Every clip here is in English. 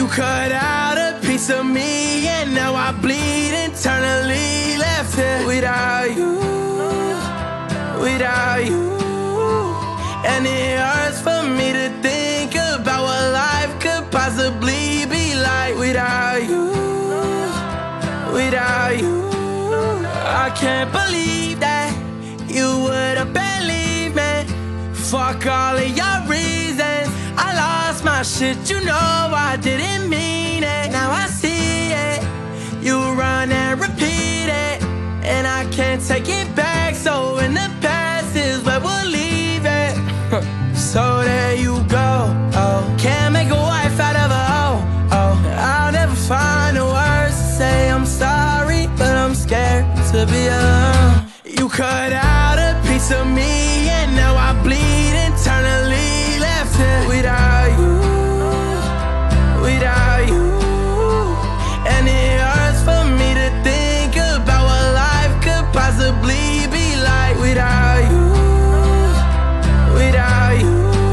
cut out a piece of me, and now I bleed internally. Left here without you, without you. And it hurts for me to think about what life could possibly be like without you, without you. I can't believe that you would've believed me. Fuck all of your reasons. I lost my shit, you know I didn't mean it. Now I see it, you run and repeat it, and I can't take it back. So in the past is where we'll leave it. So there you go, oh. Can't make a wife out of a hoe, oh. I'll never find the words to say I'm sorry, but I'm scared to be alone. You cut out a piece of me, and now I bleed internally. Left here without you, without you. And it hurts for me to think about what life could possibly be like without you, without you.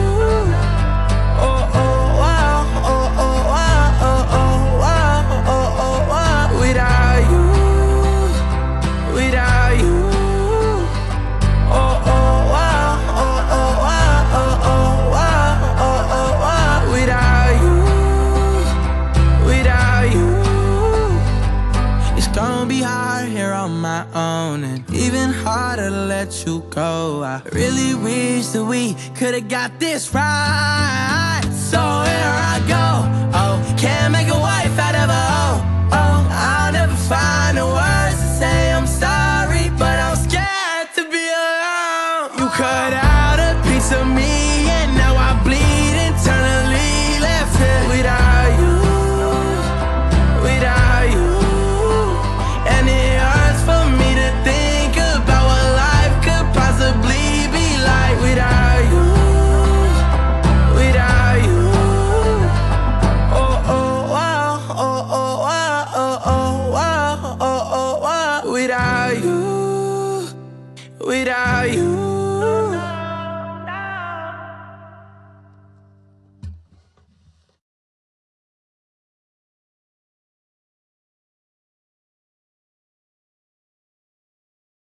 Oh, oh, wow, oh, oh, wow, oh, oh, wow, oh, oh, wow. Without you, without you. Oh, oh, wow, oh, oh, wow, oh, oh, wow, oh, oh, wow. Without you, without you. It's gonna be hard here on my own, and even harder to let you go. I really wish that we could've got this right. So here I go, oh. Can't make a wife out of a hoe, oh. I'll never find the words to say I'm sorry, but I'm scared to be alone. You cut out a piece of me, and now I bleed internally. Left here without you, without you. And it hurts for me to think about what life could possibly be like without you, without you. Oh, oh, wow, oh, oh, wow, oh, oh, wow, oh, oh, wow. Without you, without you.